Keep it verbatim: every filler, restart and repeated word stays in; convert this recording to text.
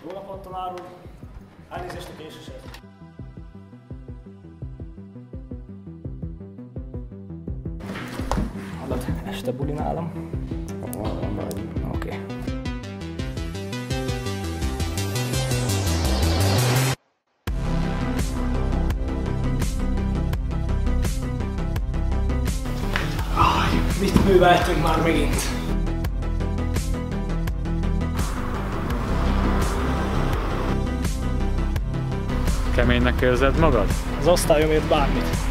Jó napot, tanár úr! Elnézést a késésért! Hallod, este buli nálam? Oké. Okay. Mit műveltünk már megint? Keménynek érzed magad? Az osztályomért bármit.